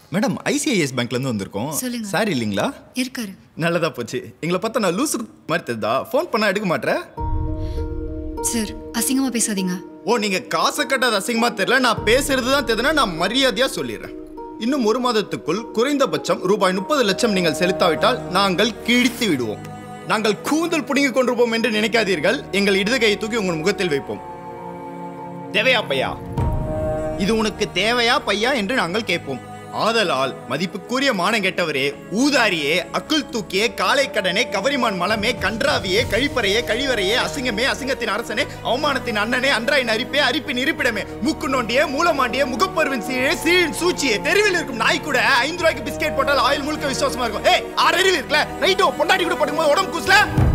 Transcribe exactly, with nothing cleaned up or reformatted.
Madam ஐசிஐஎஸ் பேங்க்ல இருந்து வந்திருக்கோம். சார் இல்லீங்களா? இருக்காரு. நல்லதா போச்சு. எங்களை பார்த்தா நான் லூசு மாதிரி தெரியுதா? ஃபோன் பண்ணா எடுக்க மாட்டேற? சார் அசிங்கமா பேசாதீங்க. ஓ நீங்க காசை கட்டாத அசிங்கமா தெரியல, நான் பேசுறது தான் தெரியுதுன்னா நான் மரியாதையா சொல்லிடுறேன். இன்னும் ஒரு மாதத்துக்குள் குறைந்தபட்சம் ரூபாய் முப்பது லட்சம் நீங்கள் செலுத்தாவிட்டால் நாங்கள் கிழித்து விடுவோம். நாங்கள் கூந்தல் புடுங்கிக் கொண்டிருப்போம் என்று நினைக்காதீர்கள். எங்கள் இடது கையை தூக்கி உங்கள் முகத்தில் வைப்போம். தேவையா பையா? இது உனக்கு தேவையா பையா என்று நாங்கள் கேட்போம். ஆதலால் மதிப்புக்குரிய மானம் கெட்டவரே, ஊதாரியே, அக்குள் தூக்கியே, காலை கடனே, கவரிமான் மலமே, கன்றாவியே, கழிப்பறையே, கழிவறையே, அசிங்கமே, அசிங்கத்தின் அரசனே, அவமானத்தின் அண்ணனே, அன்றாயின் அரிப்பே, அரிப்பின் இருப்பிடமே, மூக்கு நோண்டியே, மூலமாண்டியே, முகப்பருவின் சீழே, சீழின் சூழ்ச்சியே, தெருவில் இருக்கும் நாய் கூட ஐந்து ரூபாய்க்கு பிஸ்கெட் போட்டால் ஆயில் முழுக்க விசுவாசமா இருக்கும். ஏய் ஆறு அறிவு இருக்குல்ல, ரைட்டோ பொண்டாட்டி கூட போடும்போது உடம்பு கூசல.